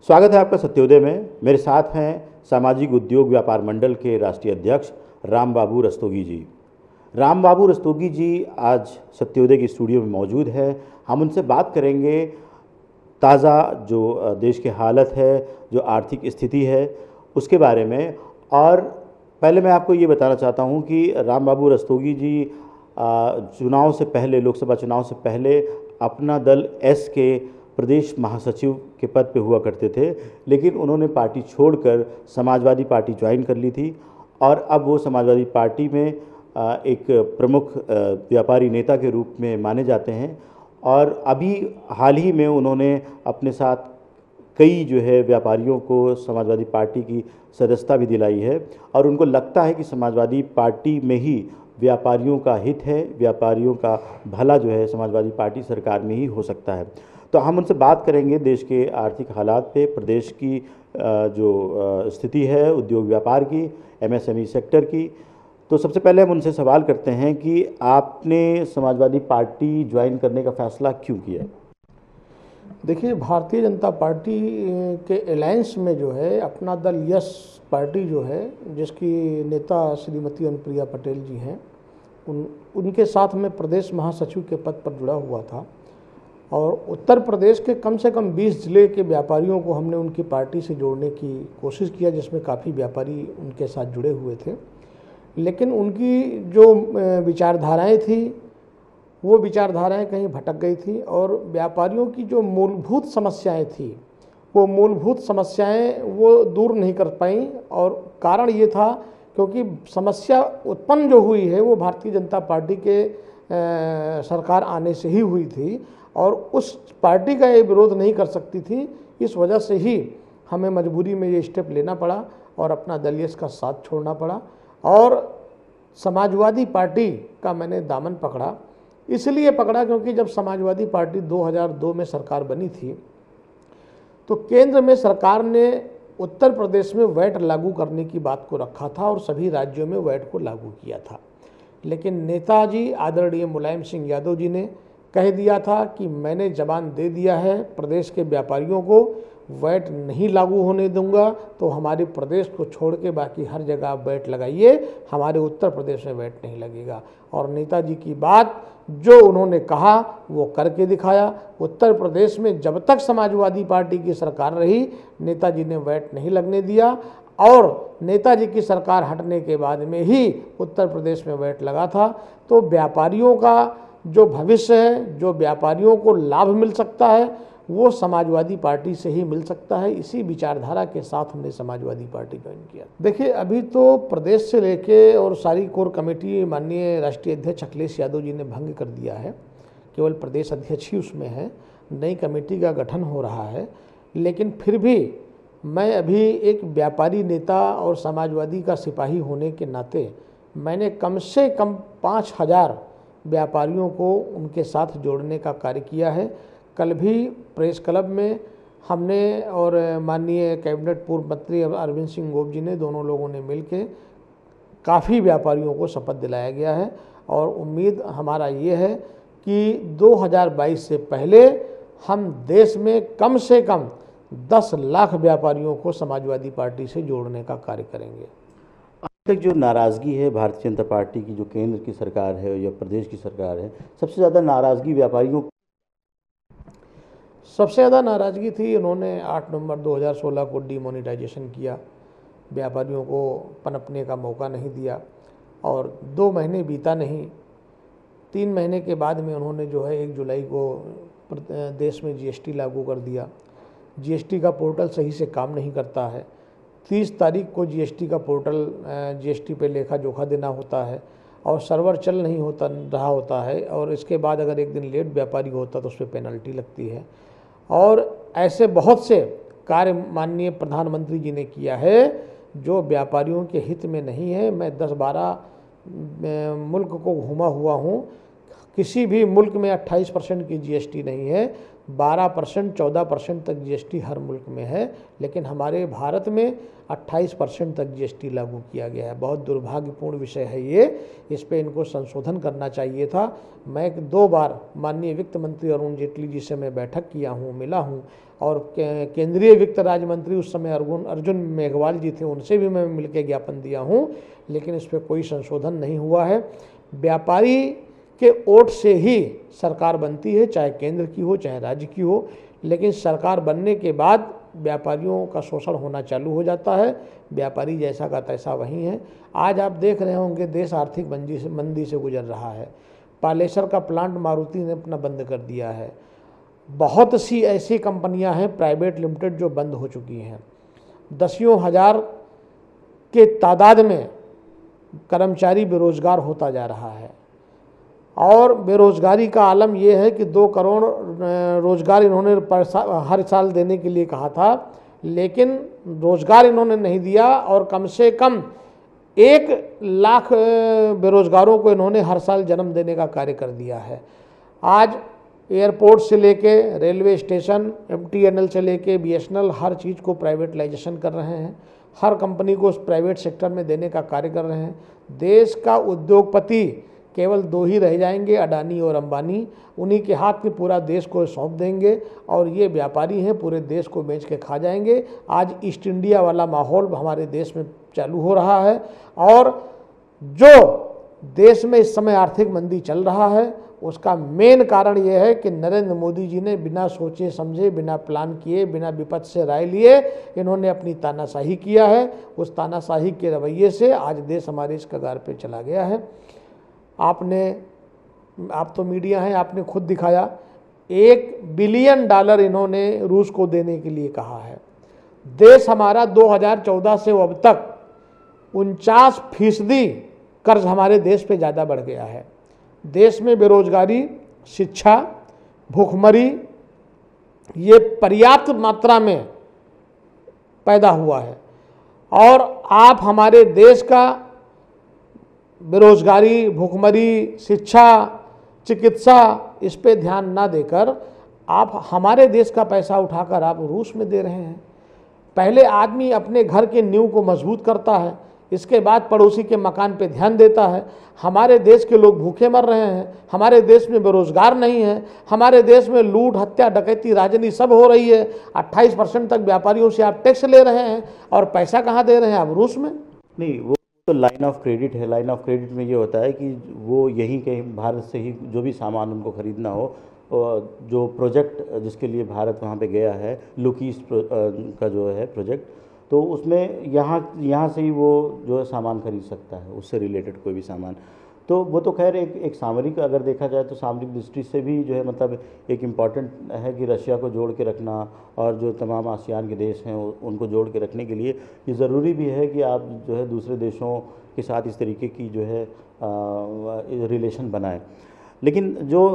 स्वागत है आपका सत्योदय में। मेरे साथ हैं सामाजिक उद्योग व्यापार मंडल के राष्ट्रीय अध्यक्ष राम बाबू रस्तोगी जी। राम बाबू रस्तोगी जी आज सत्योदय की स्टूडियो में मौजूद है। हम उनसे बात करेंगे ताज़ा जो देश की हालत है, जो आर्थिक स्थिति है, उसके बारे में। और पहले मैं आपको ये बताना चाहता हूँ कि राम बाबू रस्तोगी जी चुनाव से पहले, लोकसभा चुनाव से पहले अपना दल एस के प्रदेश महासचिव के पद पे हुआ करते थे, लेकिन उन्होंने पार्टी छोड़कर समाजवादी पार्टी ज्वाइन कर ली थी और अब वो समाजवादी पार्टी में एक प्रमुख व्यापारी नेता के रूप में माने जाते हैं। और अभी हाल ही में उन्होंने अपने साथ कई जो है व्यापारियों को समाजवादी पार्टी की सदस्यता भी दिलाई है और उनको लगता है कि समाजवादी पार्टी में ही व्यापारियों का हित है, व्यापारियों का भला जो है समाजवादी पार्टी सरकार में ही हो सकता है। तो हम उनसे बात करेंगे देश के आर्थिक हालात पे, प्रदेश की जो स्थिति है उद्योग व्यापार की, एमएसएमई सेक्टर की। तो सबसे पहले हम उनसे सवाल करते हैं कि आपने समाजवादी पार्टी ज्वाइन करने का फैसला क्यों किया? देखिए, भारतीय जनता पार्टी के अलायंस में जो है अपना दल यस पार्टी जो है, जिसकी नेता श्रीमती अनुप्रिया पटेल जी हैं, उनके साथ में प्रदेश महासचिव के पद पर जुड़ा हुआ था। और उत्तर प्रदेश के कम से कम 20 जिले के व्यापारियों को हमने उनकी पार्टी से जोड़ने की कोशिश किया, जिसमें काफ़ी व्यापारी उनके साथ जुड़े हुए थे। लेकिन उनकी जो विचारधाराएं थी वो विचारधाराएं कहीं भटक गई थी और व्यापारियों की जो मूलभूत समस्याएं थी वो मूलभूत समस्याएं वो दूर नहीं कर पाई। और कारण ये था क्योंकि समस्या उत्पन्न जो हुई है वो भारतीय जनता पार्टी के सरकार आने से ही हुई थी और उस पार्टी का ये विरोध नहीं कर सकती थी। इस वजह से ही हमें मजबूरी में ये स्टेप लेना पड़ा और अपना दल यस का साथ छोड़ना पड़ा और समाजवादी पार्टी का मैंने दामन पकड़ा। इसलिए पकड़ा क्योंकि जब समाजवादी पार्टी 2002 में सरकार बनी थी तो केंद्र में सरकार ने उत्तर प्रदेश में वैट लागू करने की बात को रखा था और सभी राज्यों में वैट को लागू किया था। लेकिन नेताजी आदरणीय मुलायम सिंह यादव जी ने कह दिया था कि मैंने जबान दे दिया है प्रदेश के व्यापारियों को, वैट नहीं लागू होने दूंगा, तो हमारे प्रदेश को छोड़ के बाकी हर जगह आप वैट लगाइए, हमारे उत्तर प्रदेश में वैट नहीं लगेगा। और नेताजी की बात जो उन्होंने कहा वो करके दिखाया। उत्तर प्रदेश में जब तक समाजवादी पार्टी की सरकार रही नेताजी ने वैट नहीं लगने दिया और नेताजी की सरकार हटने के बाद में ही उत्तर प्रदेश में वैट लगा था। तो व्यापारियों का जो भविष्य है, जो व्यापारियों को लाभ मिल सकता है, वो समाजवादी पार्टी से ही मिल सकता है। इसी विचारधारा के साथ हमने समाजवादी पार्टी ज्वाइन किया। देखिए, अभी तो प्रदेश से लेके और सारी कोर कमेटी माननीय राष्ट्रीय अध्यक्ष अखिलेश यादव जी ने भंग कर दिया है। केवल प्रदेश अध्यक्ष ही उसमें है, नई कमेटी का गठन हो रहा है। लेकिन फिर भी मैं अभी एक व्यापारी नेता और समाजवादी का सिपाही होने के नाते मैंने कम से कम 5000 व्यापारियों को उनके साथ जोड़ने का कार्य किया है। कल भी प्रेस क्लब में हमने और माननीय कैबिनेट पूर्व मंत्री अरविंद सिंह गोप जी ने, दोनों लोगों ने मिलकर काफ़ी व्यापारियों को शपथ दिलाया गया है। और उम्मीद हमारा ये है कि 2022 से पहले हम देश में कम से कम 10 लाख व्यापारियों को समाजवादी पार्टी से जोड़ने का कार्य करेंगे। अब तक जो नाराज़गी है भारतीय जनता पार्टी की, जो केंद्र की सरकार है या प्रदेश की सरकार है, सबसे ज़्यादा नाराज़गी व्यापारियों सबसे ज़्यादा नाराज़गी थी, उन्होंने 8 नवंबर 2016 को डीमोनेटाइजेशन किया, व्यापारियों को पनपने का मौका नहीं दिया और 2 महीने बीता नहीं, 3 महीने के बाद में उन्होंने जो है 1 जुलाई को देश में जीएसटी लागू कर दिया। जीएसटी का पोर्टल सही से काम नहीं करता है। 30 तारीख को जीएसटी का पोर्टल जीएसटी पे लेखा जोखा देना होता है और सर्वर चल नहीं रहा होता है और इसके बाद अगर 1 दिन लेट व्यापारी होता तो उस पर पेनल्टी लगती है। और ऐसे बहुत से कार्य माननीय प्रधानमंत्री जी ने किया है जो व्यापारियों के हित में नहीं है। मैं 10-12 मुल्क को घूमा हुआ हूँ, किसी भी मुल्क में 28% की जीएसटी नहीं है, 12% 14% तक जीएसटी हर मुल्क में है, लेकिन हमारे भारत में 28% तक जीएसटी लागू किया गया है। बहुत दुर्भाग्यपूर्ण विषय है ये, इस पे इनको संशोधन करना चाहिए था। मैं 2 बार माननीय वित्त मंत्री अरुण जेटली जी से मैं बैठक किया हूँ, मिला हूँ, और केंद्रीय वित्त राज्य मंत्री उस समय अर्जुन मेघवाल जी थे, उनसे भी मैं मिलकर ज्ञापन दिया हूँ, लेकिन इस पर कोई संशोधन नहीं हुआ है। व्यापारी के वोट से ही सरकार बनती है, चाहे केंद्र की हो चाहे राज्य की हो, लेकिन सरकार बनने के बाद व्यापारियों का शोषण होना चालू हो जाता है। व्यापारी जैसा का तैसा वहीं है। आज आप देख रहे होंगे देश आर्थिक मंदी से गुजर रहा है। पालेसर का प्लांट मारुति ने अपना बंद कर दिया है। बहुत सी ऐसी कंपनियां हैं प्राइवेट लिमिटेड जो बंद हो चुकी हैं। दसियों हजार के तादाद में कर्मचारी बेरोजगार होता जा रहा है, और बेरोजगारी का आलम यह है कि 2 करोड़ रोजगार इन्होंने हर साल देने के लिए कहा था, लेकिन रोजगार इन्होंने नहीं दिया, और कम से कम 1 लाख बेरोजगारों को इन्होंने हर साल जन्म देने का कार्य कर दिया है। आज एयरपोर्ट से लेके रेलवे स्टेशन, MTNL से लेके BSNL हर चीज़ को प्राइवेटलाइजेशन कर रहे हैं, हर कंपनी को प्राइवेट सेक्टर में देने का कार्य कर रहे हैं। देश का उद्योगपति केवल 2 ही रह जाएंगे, अडानी और अंबानी। उन्हीं के हाथ में पूरा देश को सौंप देंगे, और ये व्यापारी हैं, पूरे देश को बेच के खा जाएंगे। आज ईस्ट इंडिया वाला माहौल हमारे देश में चालू हो रहा है, और जो देश में इस समय आर्थिक मंदी चल रहा है उसका मेन कारण यह है कि नरेंद्र मोदी जी ने बिना सोचे समझे, बिना प्लान किए, बिना विपक्ष से राय लिए इन्होंने अपनी तानाशाही किया है। उस तानाशाही के रवैये से आज देश हमारे इस कगार पे चला गया है। आप तो मीडिया हैं, आपने खुद दिखाया, $1 बिलियन इन्होंने रूस को देने के लिए कहा है। देश हमारा 2014 से अब तक 49% कर्ज हमारे देश पे ज़्यादा बढ़ गया है। देश में बेरोजगारी, शिक्षा, भूखमरी ये पर्याप्त मात्रा में पैदा हुआ है, और आप हमारे देश का बेरोजगारी, भूखमरी, शिक्षा, चिकित्सा इस पे ध्यान ना देकर आप हमारे देश का पैसा उठाकर आप रूस में दे रहे हैं। पहले आदमी अपने घर के नींव को मजबूत करता है, इसके बाद पड़ोसी के मकान पे ध्यान देता है। हमारे देश के लोग भूखे मर रहे हैं, हमारे देश में बेरोजगार नहीं है, हमारे देश में लूट, हत्या, डकैती, राजनीति सब हो रही है। 28% तक व्यापारियों से आप टैक्स ले रहे हैं, और पैसा कहाँ दे रहे हैं आप? रूस में। नहीं, वो तो लाइन ऑफ क्रेडिट है। लाइन ऑफ क्रेडिट में ये होता है कि वो यहीं कहीं भारत से ही जो भी सामान उनको खरीदना हो, जो प्रोजेक्ट जिसके लिए भारत वहाँ पे गया है, लुक ईस्ट का जो है प्रोजेक्ट, तो उसमें यहाँ से ही वो जो है सामान खरीद सकता है, उससे रिलेटेड कोई भी सामान। तो वो तो खैर एक सामरिक, अगर देखा जाए तो सामरिक दृष्टि से भी जो है मतलब एक इम्पॉर्टेंट है कि रशिया को जोड़ के रखना, और जो तमाम आसियान के देश हैं उनको जोड़ के रखने के लिए ये ज़रूरी भी है कि आप जो है दूसरे देशों के साथ इस तरीके की जो है रिलेशन बनाएं। लेकिन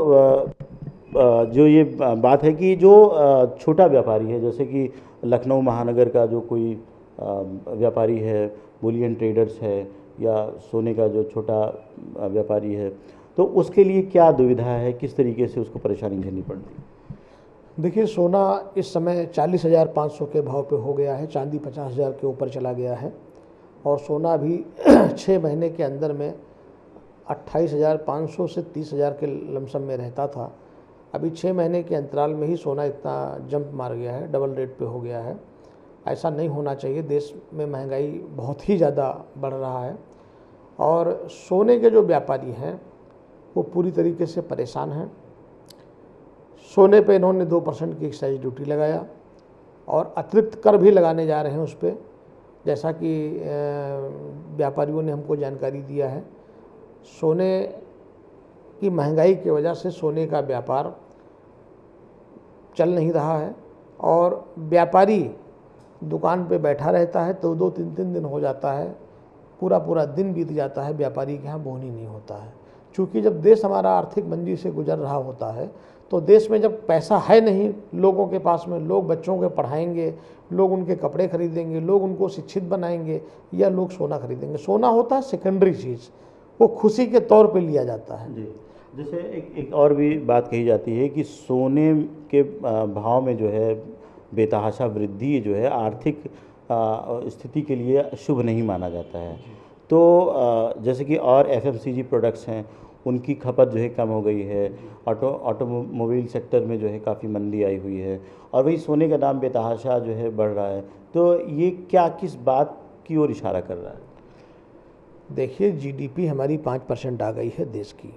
जो ये बात है कि जो छोटा व्यापारी है, जैसे कि लखनऊ महानगर का जो कोई व्यापारी है, बुलियन ट्रेडर्स है, या सोने का जो छोटा व्यापारी है, तो उसके लिए क्या दुविधा है, किस तरीके से उसको परेशानी झेलनी पड़ती है? देखिए, सोना इस समय 40,500 के भाव पे हो गया है, चांदी 50,000 के ऊपर चला गया है, और सोना भी 6 महीने के अंदर में 28,500 से 30,000 के लमसम में रहता था। अभी 6 महीने के अंतराल में ही सोना इतना जंप मार गया है, डबल रेट पे हो गया है। ऐसा नहीं होना चाहिए। देश में महंगाई बहुत ही ज़्यादा बढ़ रहा है, और सोने के जो व्यापारी हैं वो पूरी तरीके से परेशान हैं। सोने पे इन्होंने 2% की एक्साइज ड्यूटी लगाया, और अतिरिक्त कर भी लगाने जा रहे हैं उस पर, जैसा कि व्यापारियों ने हमको जानकारी दिया है। सोने की महंगाई की वजह से सोने का व्यापार चल नहीं रहा है, और व्यापारी दुकान पे बैठा रहता है तो 2-3 दिन हो जाता है, पूरा दिन बीत जाता है, व्यापारी के यहाँ बोनी नहीं होता है। क्योंकि जब देश हमारा आर्थिक मंदी से गुजर रहा होता है, तो देश में जब पैसा है नहीं लोगों के पास में, लोग बच्चों के पढ़ाएंगे, लोग उनके कपड़े खरीदेंगे, लोग उनको शिक्षित बनाएंगे, या लोग सोना खरीदेंगे। सोना होता है सेकेंडरी चीज़, वो खुशी के तौर पे लिया जाता है। जैसे एक और भी बात कही जाती है कि सोने के भाव में जो है बेतहाशा वृद्धि जो है आर्थिक स्थिति के लिए शुभ नहीं माना जाता है। तो जैसे कि और एफएमसीजी प्रोडक्ट्स हैं, उनकी खपत जो है कम हो गई है, ऑटोमोबाइल सेक्टर में जो है काफ़ी मंदी आई हुई है, और वही सोने का दाम बेतहाशा जो है बढ़ रहा है। तो ये क्या किस बात की ओर इशारा कर रहा है? देखिए, जीडीपी हमारी 5% आ गई है देश की,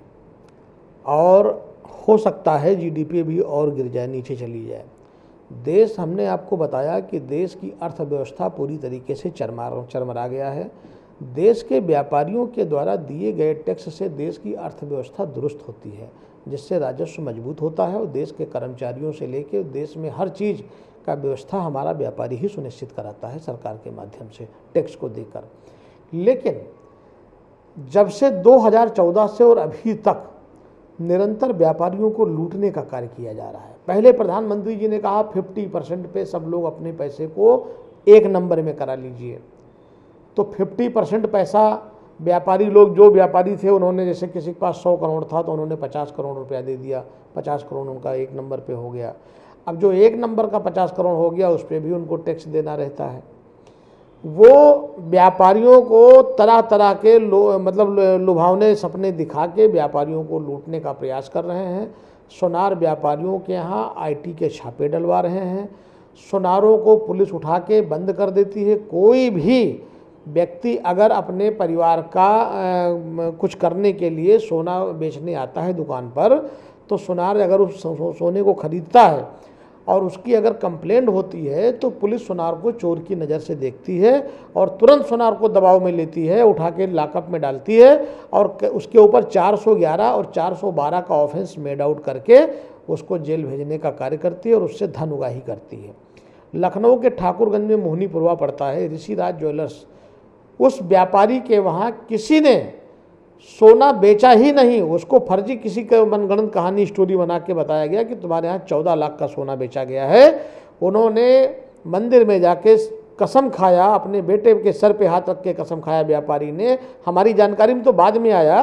और हो सकता है जीडीपी भी और गिर जाए, नीचे चली जाए। देश, हमने आपको बताया कि देश की अर्थव्यवस्था पूरी तरीके से चरमरा गया है। देश के व्यापारियों के द्वारा दिए गए टैक्स से देश की अर्थव्यवस्था दुरुस्त होती है, जिससे राजस्व मजबूत होता है, और देश के कर्मचारियों से लेकर देश में हर चीज़ का व्यवस्था हमारा व्यापारी ही सुनिश्चित कराता है सरकार के माध्यम से टैक्स को देकर। लेकिन जब से 2014 से और अभी तक निरंतर व्यापारियों को लूटने का कार्य किया जा रहा है। पहले प्रधानमंत्री जी ने कहा 50% पे सब लोग अपने पैसे को 1 नंबर में करा लीजिए, तो 50% पैसा व्यापारी लोग, जो व्यापारी थे, उन्होंने, जैसे किसी के पास 100 करोड़ था तो उन्होंने 50 करोड़ रुपया दे दिया, 50 करोड़ उनका 1 नंबर पे हो गया। अब जो 1 नंबर का 50 करोड़ हो गया, उस पर भी उनको टैक्स देना रहता है। वो व्यापारियों को तरह तरह के लुभावने सपने दिखा के व्यापारियों को लूटने का प्रयास कर रहे हैं। सोनार व्यापारियों के यहाँ आईटी के छापे डलवा रहे हैं, सोनारों को पुलिस उठा के बंद कर देती है। कोई भी व्यक्ति अगर अपने परिवार का कुछ करने के लिए सोना बेचने आता है दुकान पर, तो सोनार अगर उस सोने को खरीदता है और उसकी अगर कंप्लेंट होती है, तो पुलिस सोनार को चोर की नज़र से देखती है और तुरंत सोनार को दबाव में लेती है, उठा के लॉकअप में डालती है, और उसके ऊपर 411 और 412 का ऑफेंस मेड आउट करके उसको जेल भेजने का कार्य करती है और उससे धन उगाही करती है। लखनऊ के ठाकुरगंज में मोहनीपुरवा पड़ता है, ऋषिराज ज्वेलर्स, उस व्यापारी के वहाँ किसी ने सोना बेचा ही नहीं, उसको फर्जी किसी का मनगढ़ंत कहानी स्टोरी बना के बताया गया कि तुम्हारे यहाँ 14 लाख का सोना बेचा गया है। उन्होंने मंदिर में जाके कसम खाया, अपने बेटे के सर पे हाथ रख के कसम खाया व्यापारी ने। हमारी जानकारी में तो बाद में आया,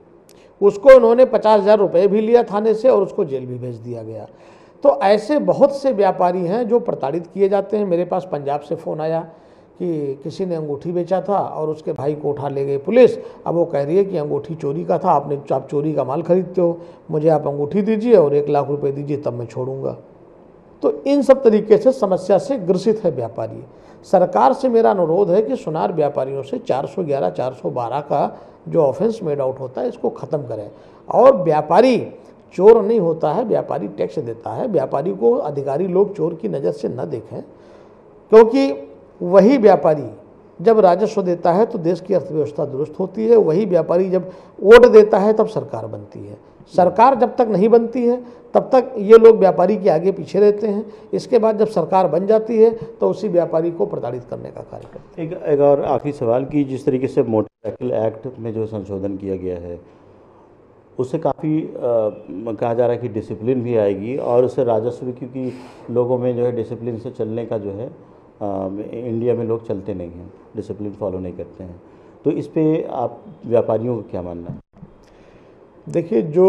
उसको उन्होंने 50,000 रुपये भी लिया थाने से और उसको जेल भी भेज दिया गया। तो ऐसे बहुत से व्यापारी हैं जो प्रताड़ित किए जाते हैं। मेरे पास पंजाब से फ़ोन आया कि किसी ने अंगूठी बेचा था और उसके भाई को उठा ले गई पुलिस। अब वो कह रही है कि अंगूठी चोरी का था, आप चोरी का माल खरीदते हो, मुझे आप अंगूठी दीजिए और 1 लाख रुपए दीजिए, तब मैं छोड़ूंगा। तो इन सब तरीके से समस्या से ग्रसित है व्यापारी। सरकार से मेरा अनुरोध है कि सोनार व्यापारियों से 411, 412 का जो ऑफेंस मेड आउट होता है, इसको ख़त्म करें। और व्यापारी चोर नहीं होता है, व्यापारी टैक्स देता है। व्यापारी को अधिकारी लोग चोर की नज़र से न देखें, क्योंकि वही व्यापारी जब राजस्व देता है तो देश की अर्थव्यवस्था दुरुस्त होती है। वही व्यापारी जब वोट देता है तब सरकार बनती है। सरकार जब तक नहीं बनती है तब तक ये लोग व्यापारी के आगे पीछे रहते हैं। इसके बाद जब सरकार बन जाती है तो उसी व्यापारी को प्रताड़ित करने का कार्य करते हैं। एक और आखिरी सवाल कि जिस तरीके से मोटर व्हीकल एक्ट में जो संशोधन किया गया है, उससे काफ़ी कहा जा रहा है कि डिसिप्लिन भी आएगी और उससे राजस्व भी, क्योंकि लोगों में जो है डिसिप्लिन से चलने का जो है इंडिया में लोग चलते नहीं हैं, डिसिप्लिन फॉलो नहीं करते हैं। तो इस पे आप व्यापारियों का क्या मानना है? देखिए, जो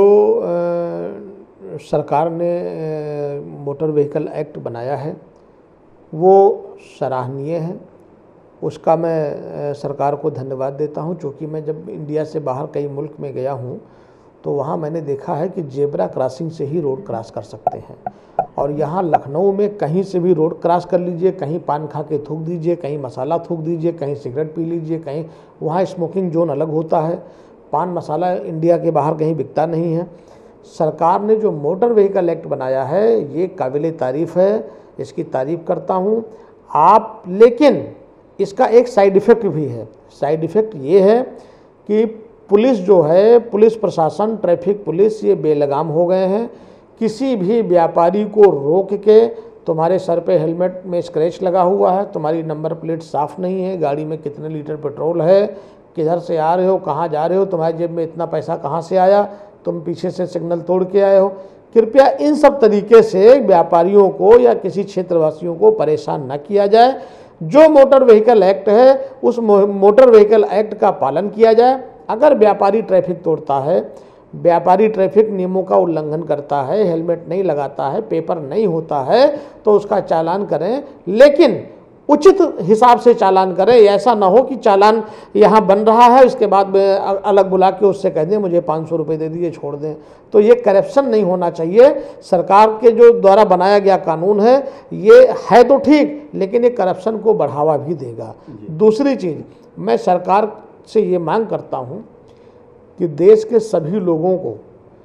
सरकार ने मोटर व्हीकल एक्ट बनाया है वो सराहनीय है। उसका मैं सरकार को धन्यवाद देता हूं, क्योंकि मैं जब इंडिया से बाहर कई मुल्क में गया हूं तो वहाँ मैंने देखा है कि जेब्रा क्रॉसिंग से ही रोड क्रॉस कर सकते हैं। और यहाँ लखनऊ में कहीं से भी रोड क्रॉस कर लीजिए, कहीं पान खा के थूक दीजिए, कहीं मसाला थूक दीजिए, कहीं सिगरेट पी लीजिए, कहीं वहाँ स्मोकिंग जोन अलग होता है। पान मसाला इंडिया के बाहर कहीं बिकता नहीं है। सरकार ने जो मोटर व्हीकल एक्ट बनाया है ये काबिल तारीफ़ है, इसकी तारीफ़ करता हूँ आप। लेकिन इसका एक साइड इफ़ेक्ट भी है। साइड इफ़ेक्ट ये है कि पुलिस जो है, पुलिस प्रशासन, ट्रैफिक पुलिस, ये बेलगाम हो गए हैं। किसी भी व्यापारी को रोक के, तुम्हारे सर पे हेलमेट में स्क्रैच लगा हुआ है, तुम्हारी नंबर प्लेट साफ़ नहीं है, गाड़ी में कितने लीटर पेट्रोल है, किधर से आ रहे हो, कहाँ जा रहे हो, तुम्हारी जेब में इतना पैसा कहाँ से आया, तुम पीछे से सिग्नल तोड़ के आए हो, कृपया इन सब तरीके से व्यापारियों को या किसी क्षेत्रवासियों को परेशान न किया जाए। जो मोटर व्हीकल एक्ट है उस मोटर व्हीकल एक्ट का पालन किया जाए। अगर व्यापारी ट्रैफिक तोड़ता है, व्यापारी ट्रैफिक नियमों का उल्लंघन करता है, हेलमेट नहीं लगाता है, पेपर नहीं होता है, तो उसका चालान करें, लेकिन उचित हिसाब से चालान करें। ऐसा ना हो कि चालान यहाँ बन रहा है, उसके बाद में अलग बुला के उससे कह दें मुझे 500 रुपये दे दीजिए, छोड़ दें। तो ये करप्शन नहीं होना चाहिए। सरकार के जो द्वारा बनाया गया कानून है ये है तो ठीक, लेकिन ये करप्शन को बढ़ावा भी देगा। दूसरी चीज़, मैं सरकार से ये मांग करता हूँ कि देश के सभी लोगों को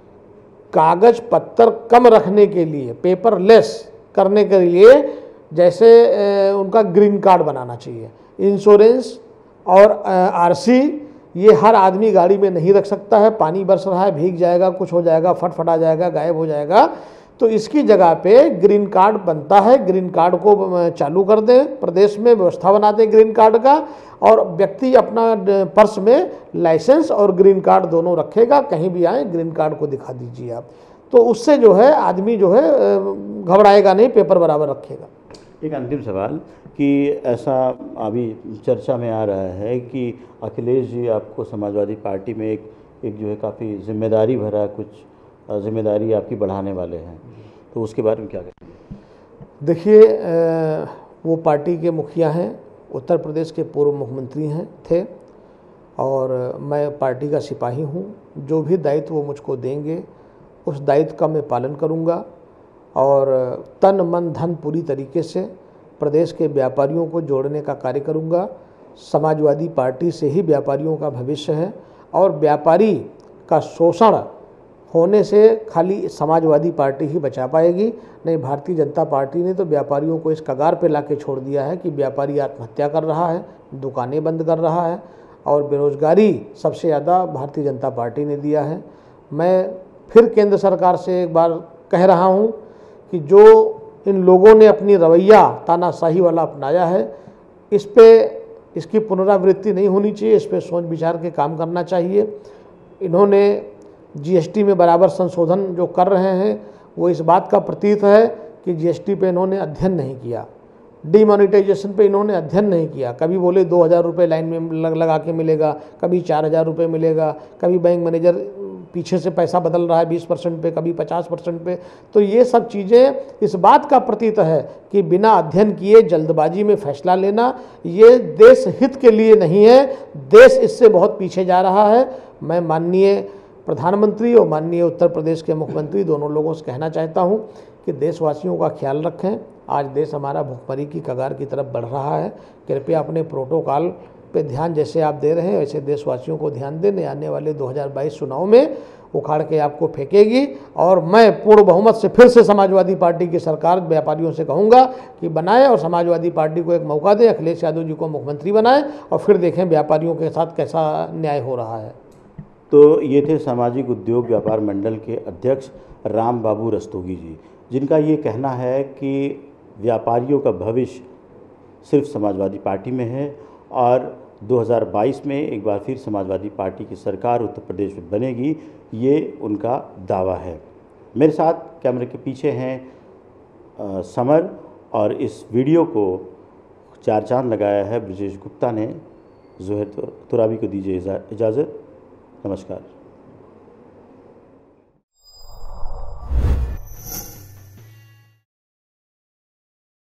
कागज पत्तर कम रखने के लिए, पेपरलेस करने के लिए, जैसे उनका ग्रीन कार्ड बनाना चाहिए। इंश्योरेंस और आरसी ये हर आदमी गाड़ी में नहीं रख सकता है। पानी बरस रहा है, भीग जाएगा, कुछ हो जाएगा, फटफटा जाएगा, गायब हो जाएगा। तो इसकी जगह पे ग्रीन कार्ड बनता है, ग्रीन कार्ड को चालू कर दें, प्रदेश में व्यवस्था बना दें ग्रीन कार्ड का, और व्यक्ति अपना पर्स में लाइसेंस और ग्रीन कार्ड दोनों रखेगा, कहीं भी आए ग्रीन कार्ड को दिखा दीजिए आप। तो उससे जो है आदमी जो है घबराएगा नहीं, पेपर बराबर रखेगा। एक अंतिम सवाल कि ऐसा अभी चर्चा में आ रहा है कि अखिलेश जी आपको समाजवादी पार्टी में एक जो है काफ़ी जिम्मेदारी भरा कुछ जिम्मेदारी आपकी बढ़ाने वाले हैं, तो उसके बारे में क्या कहेंगे? देखिए, वो पार्टी के मुखिया हैं, उत्तर प्रदेश के पूर्व मुख्यमंत्री थे, और मैं पार्टी का सिपाही हूँ। जो भी दायित्व वो मुझको देंगे उस दायित्व का मैं पालन करूँगा, और तन मन धन पूरी तरीके से प्रदेश के व्यापारियों को जोड़ने का कार्य करूँगा। समाजवादी पार्टी से ही व्यापारियों का भविष्य है, और व्यापारी का शोषण होने से खाली समाजवादी पार्टी ही बचा पाएगी। नहीं, भारतीय जनता पार्टी ने तो व्यापारियों को इस कगार पे लाके छोड़ दिया है कि व्यापारी आत्महत्या कर रहा है, दुकानें बंद कर रहा है, और बेरोजगारी सबसे ज़्यादा भारतीय जनता पार्टी ने दिया है। मैं फिर केंद्र सरकार से एक बार कह रहा हूँ कि जो इन लोगों ने अपनी रवैया तानाशाही वाला अपनाया है, इसकी पुनरावृत्ति नहीं होनी चाहिए, इस पर सोच विचार के काम करना चाहिए। इन्होंने जीएसटी में बराबर संशोधन जो कर रहे हैं वो इस बात का प्रतीत है कि जीएसटी पे इन्होंने अध्ययन नहीं किया, डीमोनेटाइजेशन पे इन्होंने अध्ययन नहीं किया। कभी बोले 2000 रुपये लाइन में लगा के मिलेगा, कभी 4000 रुपये मिलेगा, कभी बैंक मैनेजर पीछे से पैसा बदल रहा है 20% पे, कभी 50% पे। तो ये सब चीज़ें इस बात का प्रतीत है कि बिना अध्ययन किए जल्दबाजी में फैसला लेना ये देश हित के लिए नहीं है, देश इससे बहुत पीछे जा रहा है। मैं माननीय प्रधानमंत्री और माननीय उत्तर प्रदेश के मुख्यमंत्री दोनों लोगों से कहना चाहता हूँ कि देशवासियों का ख्याल रखें। आज देश हमारा भुखमरी की कगार की तरफ बढ़ रहा है। कृपया अपने प्रोटोकॉल पे ध्यान जैसे आप दे रहे हैं वैसे देशवासियों को ध्यान दें। आने वाले 2022 चुनाव में उखाड़ के आपको फेंकेगी, और मैं पूर्ण बहुमत से फिर से समाजवादी पार्टी की सरकार व्यापारियों से कहूँगा कि बनाएं, और समाजवादी पार्टी को एक मौका दें, अखिलेश यादव जी को मुख्यमंत्री बनाएं, और फिर देखें व्यापारियों के साथ कैसा न्याय हो रहा है। तो ये थे सामाजिक उद्योग व्यापार मंडल के अध्यक्ष राम बाबू रस्तोगी जी, जिनका ये कहना है कि व्यापारियों का भविष्य सिर्फ समाजवादी पार्टी में है, और 2022 में एक बार फिर समाजवादी पार्टी की सरकार उत्तर प्रदेश में बनेगी, ये उनका दावा है। मेरे साथ कैमरे के पीछे हैं समर, और इस वीडियो को 4 चांद लगाया है ब्रजेश गुप्ता ने। ज़ोहर तुराबी को दीजिए इजाज़त। नमस्कार।